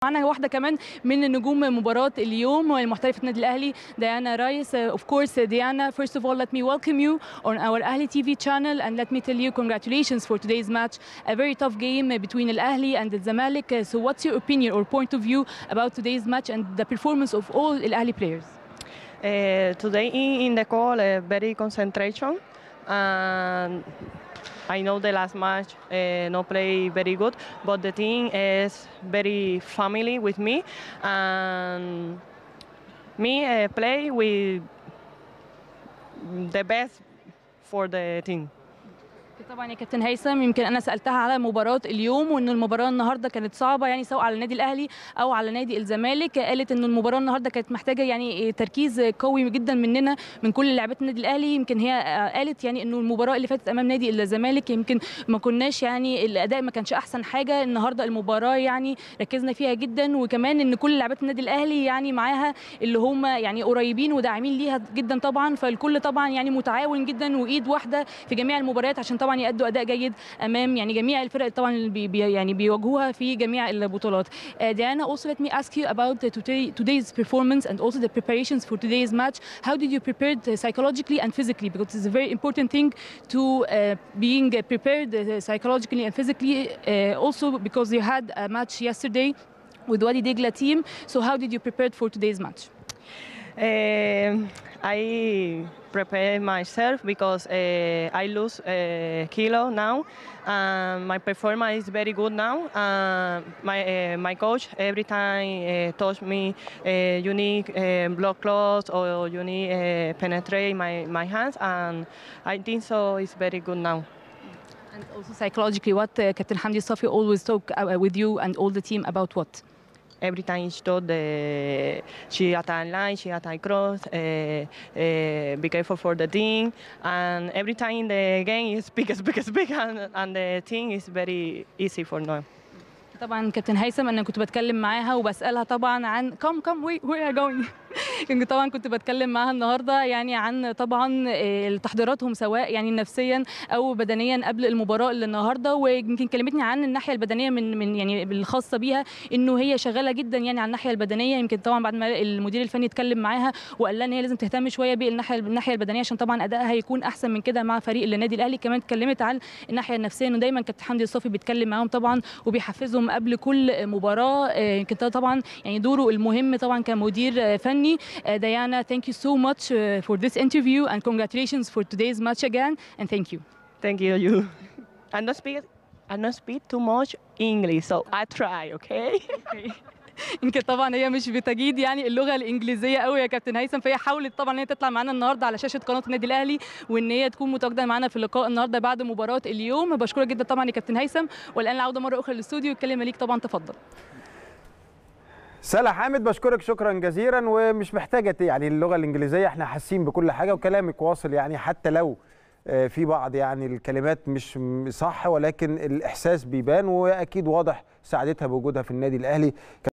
معانا واحدة كمان من نجوم مباراة اليوم والمحترفة النادي الأهلي ديانا رايس. Of course, Diana, first of all, let me welcome you on our Ahli TV channel and let me tell you congratulations for today's match. A very tough game between Al Ahli and the Zamalek. So what's your opinion or point of view about today's match and the performance of all Al Ahli players? Today in the call, very concentration. And I know the last match no play very good, but the team is very family with me, and me play with the best for the team. طبعا يا كابتن هيثم، يمكن انا سالتها على مباراه اليوم وان المباراه النهارده كانت صعبه يعني سواء على النادي الاهلي او على نادي الزمالك. قالت ان المباراه النهارده كانت محتاجه يعني تركيز قوي جدا مننا من كل لاعبات النادي الاهلي. يمكن هي قالت يعني انه المباراه اللي فاتت امام نادي الزمالك يمكن ما كناش يعني الاداء ما كانش احسن حاجه. النهارده المباراه يعني ركزنا فيها جدا، وكمان ان كل لاعبات النادي الاهلي يعني معاها اللي هم يعني قريبين وداعمين ليها جدا طبعا، فالكل طبعا يعني متعاون جدا وايد واحده في جميع المباريات عشان طبعا يأدوا اداء جيد امام يعني جميع الفرق طبعا اللي يعني بيواجهوها في جميع البطولات. Diana, also let me ask you about today's performance and also the preparations for today's match. How did you prepare psychologically and physically, because it's a very important thing to being prepared psychologically and physically, also because you had a match yesterday with Wadi Degla team. So how did you prepare for today's match? I prepare myself because I lose kilo now. My performance is very good now. My coach every time touch me, you need block close or you need penetrate my hands, and I think so it's very good now. And also psychologically, what Captain Hamdi Safi always talk with you and all the team about what? Every time she attack line, she attack cross, be careful for the team, and every time in the game is big, and the team is very easy for now. طبعا كابتن هيثم انا كنت بتكلم معاها وبسالها طبعا عن كم وي ار جوينج. طبعا كنت بتكلم معاها النهارده يعني عن طبعا تحضيراتهم سواء يعني نفسيا او بدنيا قبل المباراه اللي النهارده، ويمكن كلمتني عن الناحيه البدنيه من يعني الخاصه بيها انه هي شغاله جدا يعني على الناحيه البدنيه. يمكن طبعا بعد ما المدير الفني اتكلم معاها وقال لها ان هي لازم تهتم شويه بالناحيه البدنيه عشان طبعا ادائها هيكون احسن من كده مع فريق النادي الاهلي. كمان اتكلمت عن الناحيه النفسيه انه دايما كابتن حمدي الصافي بيتكلم معاهم طبعا وبيحفزهم قبل كل مباراه. يمكن طبعا يعني دوره المهم طبعا كمدير فني. Diana, thank you so much for this interview and congratulations for today's match again, and thank you. Thank you. I don't speak too much English, so I try, okay? يمكن طبعا هي مش بتجيد يعني اللغه الانجليزيه قوي يا كابتن هيثم، فهي حاولت طبعا ان هي تطلع معانا النهارده على شاشه قناه النادي الاهلي وان هي تكون متواجده معانا في اللقاء النهارده بعد مباراه اليوم. بشكرك جدا طبعا يا كابتن هيثم، والان العوده مره اخرى للاستوديو. الكلمه ليك طبعا، تفضل. سلا حامد، بشكرك شكرا جزيلا، ومش محتاجه يعني اللغه الانجليزيه، احنا حاسين بكل حاجه وكلامك واصل يعني حتى لو في بعض يعني الكلمات مش صح، ولكن الاحساس بيبان، واكيد واضح سعادتها بوجودها في النادي الاهلي.